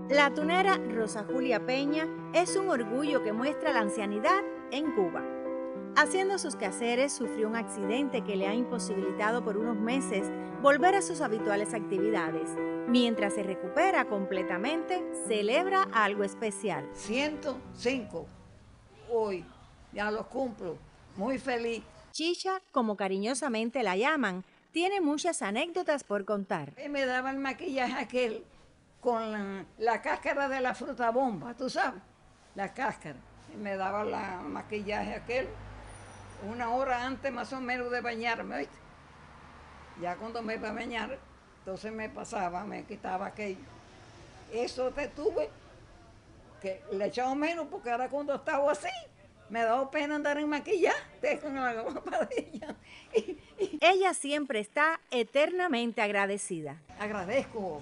La tunera Rosa Julia Peña es un orgullo que muestra la ancianidad en Cuba. Haciendo sus quehaceres, sufrió un accidente que le ha imposibilitado por unos meses volver a sus habituales actividades. Mientras se recupera completamente, celebra algo especial. 105 hoy, ya lo cumplo, muy feliz. Chicha, como cariñosamente la llaman, tiene muchas anécdotas por contar. Me daba el maquillaje aquel con la cáscara de la fruta bomba, tú sabes, la cáscara. Y me daba el maquillaje aquel una hora antes más o menos de bañarme, ¿oíste? Ya cuando me iba a bañar, entonces me pasaba, me quitaba aquello. Eso te tuve, que le echaba menos porque ahora cuando estaba así, me daba pena andar en maquillaje con la ropa de ella. Ella siempre está eternamente agradecida. Agradezco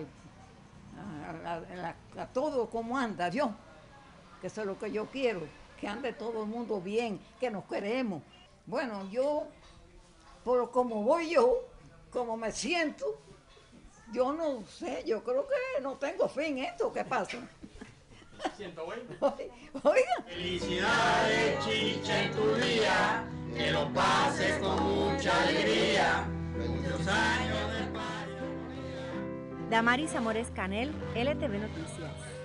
a todo como anda Dios, que eso es lo que yo quiero, que ande todo el mundo bien, que nos queremos. Bueno, yo, por como voy yo, como me siento, yo no sé, yo creo que no tengo fin esto, ¿qué pasa? 120. Oiga. Felicidades, Chicha, en tu día, que lo pases con mucha alegría, muchos años de paz y armonía. Damaris Amores Canel, LTV Noticias.